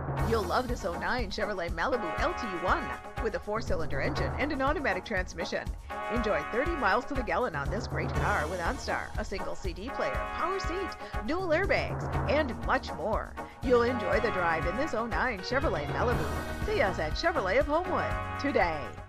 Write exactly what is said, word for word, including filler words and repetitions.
You'll love this oh nine Chevrolet Malibu L T one with a four-cylinder engine and an automatic transmission. Enjoy thirty miles to the gallon on this great car with OnStar, a single C D player, power seat, dual airbags, and much more. You'll enjoy the drive in this oh nine Chevrolet Malibu. See us at Chevrolet of Homewood today.